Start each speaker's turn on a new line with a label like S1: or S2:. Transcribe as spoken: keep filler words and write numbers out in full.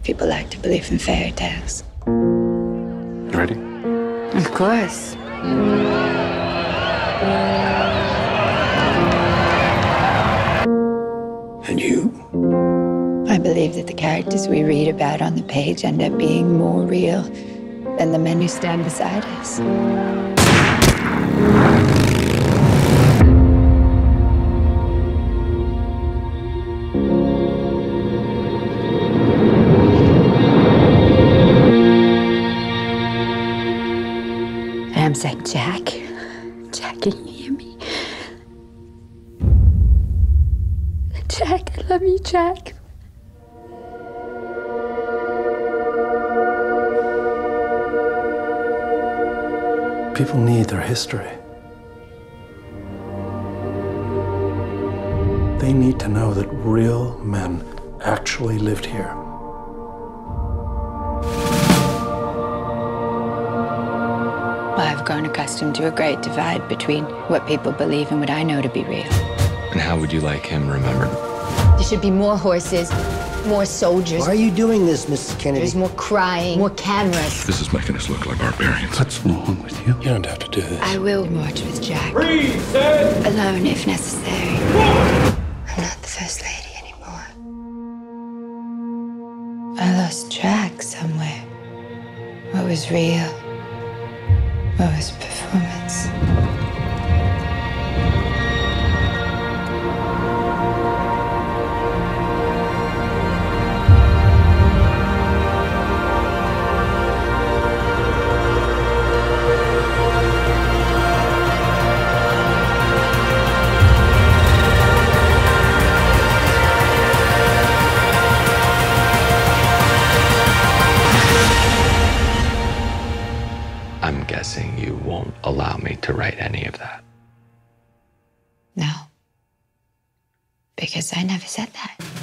S1: People like to believe in fairy tales.
S2: You ready?
S1: Of course.
S2: And you?
S1: I believe that the characters we read about on the page end up being more real than the men who stand beside us. I'm saying, Jack, Jack, can you hear me? Jack, I love you, Jack.
S2: People need their history. They need to know that real men actually lived here.
S1: I've grown accustomed to a great divide between what people believe and what I know to be real.
S3: And how would you like him remembered?
S1: There should be more horses, more soldiers.
S4: Why are you doing this, Missus Kennedy?
S1: There's more crying, more cameras.
S5: This is making us look like barbarians.
S2: What's wrong with you? You don't have to do this.
S1: I will march with Jack.
S5: Freeze, set.
S1: Alone if necessary. I'm not the first lady anymore. I lost track somewhere. What was real? What was performance?
S3: I'm guessing you won't allow me to write any of that.
S1: No. Because I never said that.